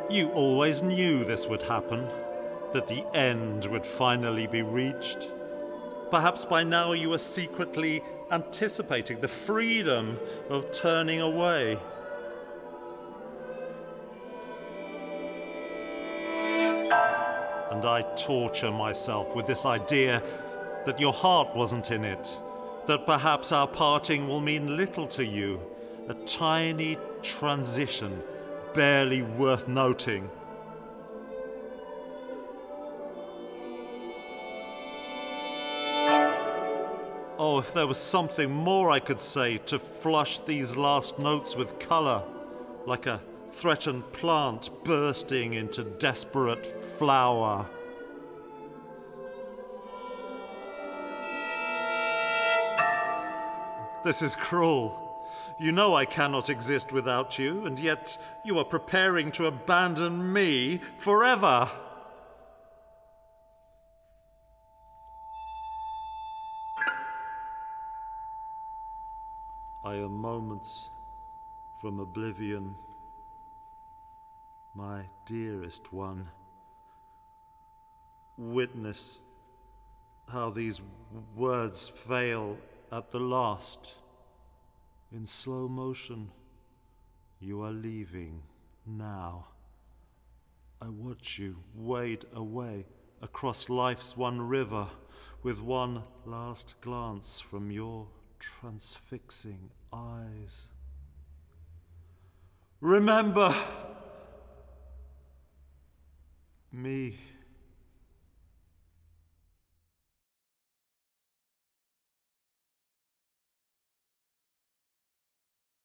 You always knew this would happen, that the end would finally be reached. Perhaps by now you are secretly anticipating the freedom of turning away. And I torture myself with this idea that your heart wasn't in it, that perhaps our parting will mean little to you, a tiny transition, barely worth noting. Oh, if there was something more I could say to flush these last notes with color, like a threatened plant bursting into desperate flower. This is cruel. You know I cannot exist without you, and yet you are preparing to abandon me forever. I am moments from oblivion, my dearest one. Witness how these words fail at the last. In slow motion, you are leaving now. I watch you wade away across life's one river with one last glance from your transfixing eyes. Remember me.